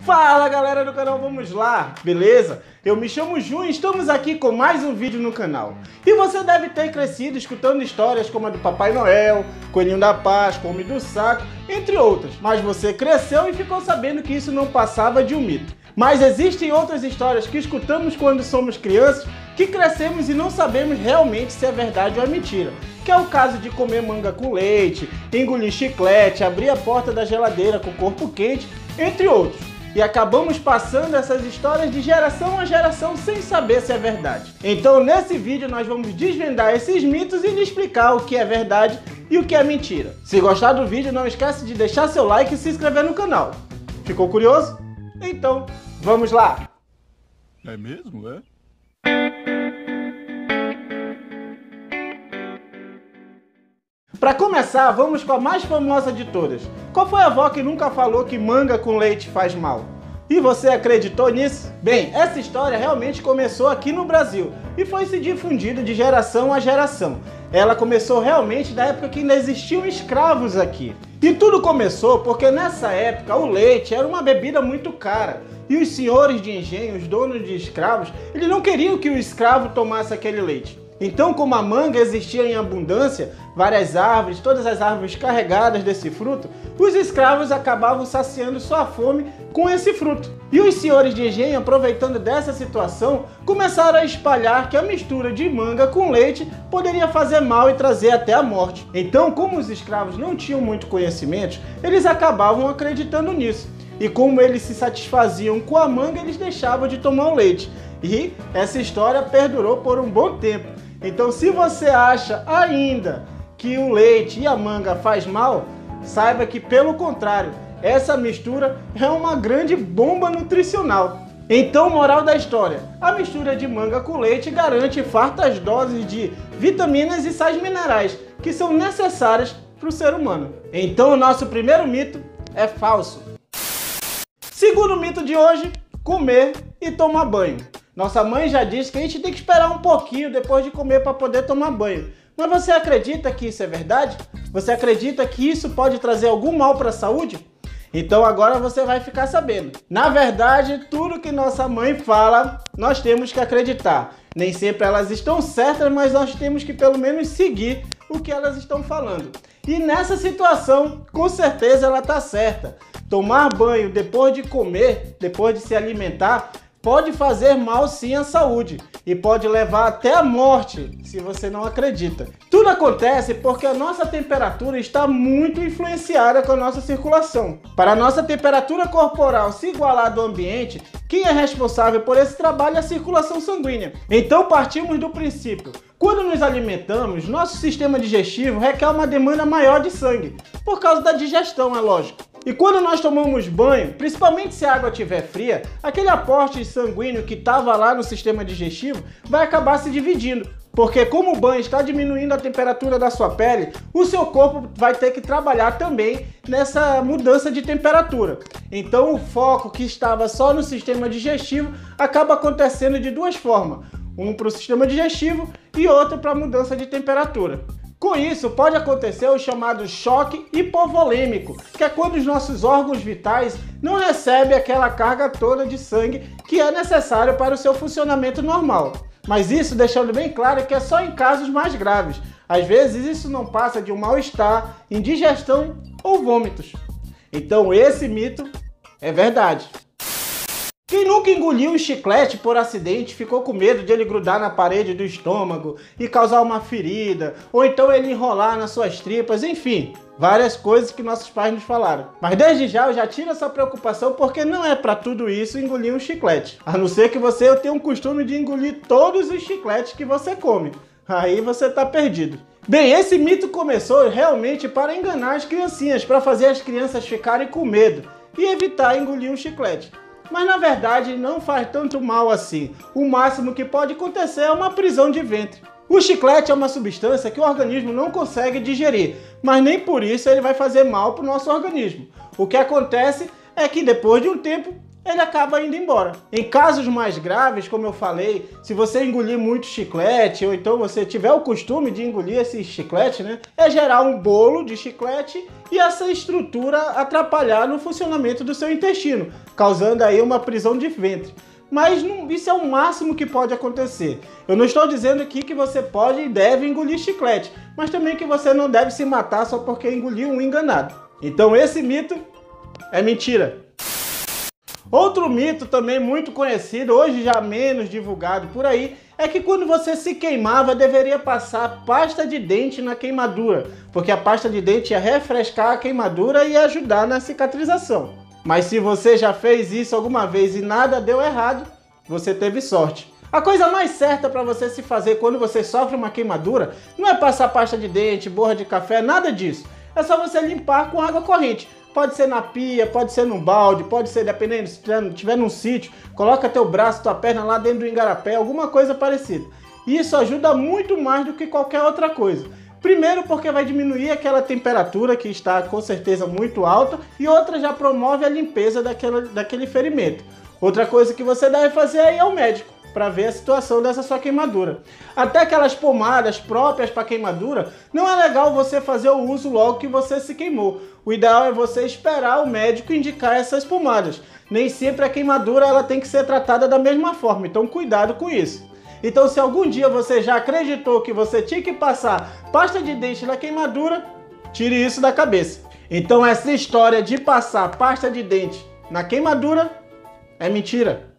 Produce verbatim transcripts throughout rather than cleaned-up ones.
Fala galera do canal, vamos lá, beleza? Eu me chamo Ju e estamos aqui com mais um vídeo no canal. E você deve ter crescido escutando histórias como a do Papai Noel, Coelhinho da Páscoa, Homem do Saco, entre outras. Mas você cresceu e ficou sabendo que isso não passava de um mito. Mas existem outras histórias que escutamos quando somos crianças, que crescemos e não sabemos realmente se é verdade ou é mentira. Que é o caso de comer manga com leite, engolir chiclete, abrir a porta da geladeira com o corpo quente, entre outros. E acabamos passando essas histórias de geração a geração sem saber se é verdade. Então nesse vídeo nós vamos desvendar esses mitos e lhe explicar o que é verdade e o que é mentira. Se gostar do vídeo, não esquece de deixar seu like e se inscrever no canal. Ficou curioso? Então, vamos lá! É mesmo, é? Para começar, vamos com a mais famosa de todas. Qual foi a avó que nunca falou que manga com leite faz mal? E você acreditou nisso? Bem, essa história realmente começou aqui no Brasil e foi se difundindo de geração a geração. Ela começou realmente da época que ainda existiam escravos aqui. E tudo começou porque nessa época o leite era uma bebida muito cara. E os senhores de engenho, os donos de escravos, eles não queriam que o escravo tomasse aquele leite. Então, como a manga existia em abundância, várias árvores, todas as árvores carregadas desse fruto, os escravos acabavam saciando sua fome com esse fruto. E os senhores de engenho, aproveitando dessa situação, começaram a espalhar que a mistura de manga com leite poderia fazer mal e trazer até a morte. Então, como os escravos não tinham muito conhecimento, eles acabavam acreditando nisso. E como eles se satisfaziam com a manga, eles deixavam de tomar o leite. E essa história perdurou por um bom tempo. Então, se você acha ainda que o leite e a manga faz mal, saiba que, pelo contrário, essa mistura é uma grande bomba nutricional. Então, moral da história, a mistura de manga com leite garante fartas doses de vitaminas e sais minerais que são necessárias para o ser humano. Então, o nosso primeiro mito é falso. Segundo mito de hoje, comer e tomar banho. Nossa mãe já disse que a gente tem que esperar um pouquinho depois de comer para poder tomar banho. Mas você acredita que isso é verdade? Você acredita que isso pode trazer algum mal para a saúde? Então agora você vai ficar sabendo. Na verdade, tudo que nossa mãe fala, nós temos que acreditar. Nem sempre elas estão certas, mas nós temos que pelo menos seguir o que elas estão falando. E nessa situação, com certeza ela está certa. Tomar banho depois de comer, depois de se alimentar, pode fazer mal sim à saúde e pode levar até a morte, se você não acredita. Tudo acontece porque a nossa temperatura está muito influenciada com a nossa circulação. Para a nossa temperatura corporal se igualar do ambiente, quem é responsável por esse trabalho é a circulação sanguínea. Então partimos do princípio: quando nos alimentamos, nosso sistema digestivo requer uma demanda maior de sangue, por causa da digestão, é lógico. E quando nós tomamos banho, principalmente se a água estiver fria, aquele aporte sanguíneo que estava lá no sistema digestivo vai acabar se dividindo. Porque como o banho está diminuindo a temperatura da sua pele, o seu corpo vai ter que trabalhar também nessa mudança de temperatura. Então o foco que estava só no sistema digestivo acaba acontecendo de duas formas. Um para o sistema digestivo e outro para a mudança de temperatura. Com isso, pode acontecer o chamado choque hipovolêmico, que é quando os nossos órgãos vitais não recebem aquela carga toda de sangue que é necessária para o seu funcionamento normal. Mas isso deixando bem claro que é só em casos mais graves. Às vezes isso não passa de um mal-estar, indigestão ou vômitos. Então esse mito é verdade. Quem nunca engoliu um chiclete por acidente ficou com medo de ele grudar na parede do estômago e causar uma ferida, ou então ele enrolar nas suas tripas, enfim, várias coisas que nossos pais nos falaram. Mas desde já eu já tiro essa preocupação porque não é para tudo isso engolir um chiclete. A não ser que você tenha um costume de engolir todos os chicletes que você come. Aí você tá perdido. Bem, esse mito começou realmente para enganar as criancinhas, para fazer as crianças ficarem com medo e evitar engolir um chiclete. Mas na verdade não faz tanto mal assim. O máximo que pode acontecer é uma prisão de ventre. O chiclete é uma substância que o organismo não consegue digerir, mas nem por isso ele vai fazer mal para o nosso organismo. O que acontece é que depois de um tempo ele acaba indo embora. Em casos mais graves, como eu falei, se você engolir muito chiclete, ou então você tiver o costume de engolir esse chiclete, né, é gerar um bolo de chiclete e essa estrutura atrapalhar no funcionamento do seu intestino, causando aí uma prisão de ventre. Mas não, isso é o máximo que pode acontecer. Eu não estou dizendo aqui que você pode e deve engolir chiclete, mas também que você não deve se matar só porque engoliu um enganado. Então esse mito é mentira. Outro mito também muito conhecido, hoje já menos divulgado por aí, é que quando você se queimava deveria passar pasta de dente na queimadura, porque a pasta de dente ia refrescar a queimadura e ajudar na cicatrização. Mas se você já fez isso alguma vez e nada deu errado, você teve sorte. A coisa mais certa para você se fazer quando você sofre uma queimadura não é passar pasta de dente, borra de café, nada disso. É só você limpar com água corrente. Pode ser na pia, pode ser num balde, pode ser, dependendo, se estiver num sítio, coloca teu braço, tua perna lá dentro do igarapé, alguma coisa parecida. Isso ajuda muito mais do que qualquer outra coisa. Primeiro porque vai diminuir aquela temperatura que está com certeza muito alta e outra já promove a limpeza daquela, daquele ferimento. Outra coisa que você deve fazer aí é o médico, para ver a situação dessa sua queimadura. Até aquelas pomadas próprias para queimadura, não é legal você fazer o uso logo que você se queimou. O ideal é você esperar o médico indicar essas pomadas. Nem sempre a queimadura ela tem que ser tratada da mesma forma, então cuidado com isso. Então se algum dia você já acreditou que você tinha que passar pasta de dente na queimadura, tire isso da cabeça. Então essa história de passar pasta de dente na queimadura é mentira.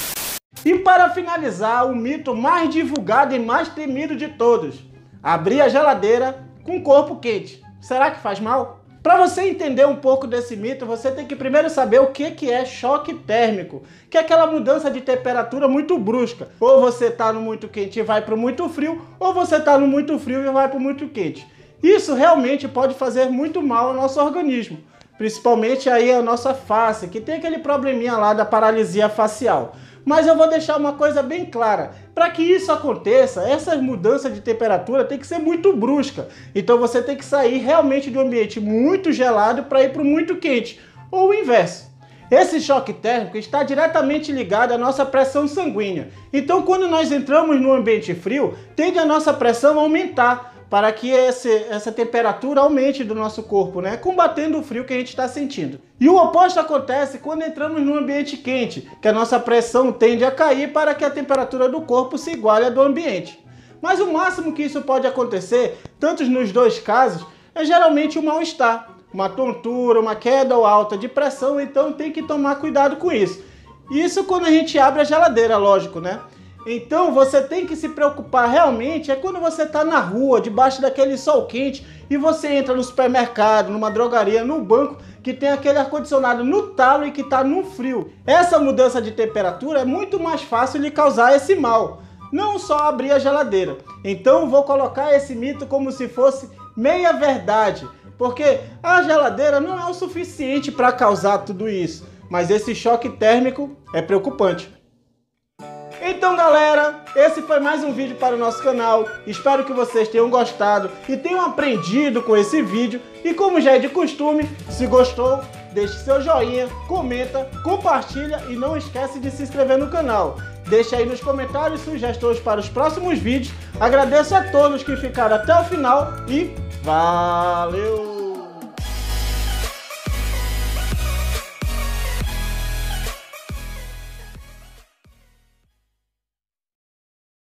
E para finalizar, o mito mais divulgado e mais temido de todos: abrir a geladeira com corpo quente. Será que faz mal? Para você entender um pouco desse mito, você tem que primeiro saber o que é choque térmico, que é aquela mudança de temperatura muito brusca. Ou você está no muito quente e vai para o muito frio, ou você está no muito frio e vai para o muito quente. Isso realmente pode fazer muito mal ao nosso organismo, principalmente aí a nossa face, que tem aquele probleminha lá da paralisia facial. Mas eu vou deixar uma coisa bem clara: para que isso aconteça, essa mudança de temperatura tem que ser muito brusca. Então você tem que sair realmente de um ambiente muito gelado para ir para o muito quente, ou o inverso. Esse choque térmico está diretamente ligado à nossa pressão sanguínea. Então quando nós entramos no ambiente frio, tende a nossa pressão a aumentar, para que esse, essa temperatura aumente do nosso corpo, né? Combatendo o frio que a gente está sentindo. E o oposto acontece quando entramos num ambiente quente, que a nossa pressão tende a cair para que a temperatura do corpo se iguale à do ambiente. Mas o máximo que isso pode acontecer, tanto nos dois casos, é geralmente um mal-estar, uma tontura, uma queda ou alta de pressão, então tem que tomar cuidado com isso. Isso quando a gente abre a geladeira, lógico, né? Então você tem que se preocupar realmente é quando você está na rua, debaixo daquele sol quente, e você entra no supermercado, numa drogaria, no banco, que tem aquele ar-condicionado no talo e que está no frio. Essa mudança de temperatura é muito mais fácil de causar esse mal, não só abrir a geladeira. Então vou colocar esse mito como se fosse meia verdade, porque a geladeira não é o suficiente para causar tudo isso, mas esse choque térmico é preocupante. Então galera, esse foi mais um vídeo para o nosso canal. Espero que vocês tenham gostado e tenham aprendido com esse vídeo. E como já é de costume, se gostou, deixe seu joinha, comenta, compartilha e não esquece de se inscrever no canal. Deixe aí nos comentários sugestões para os próximos vídeos. Agradeço a todos que ficaram até o final e valeu!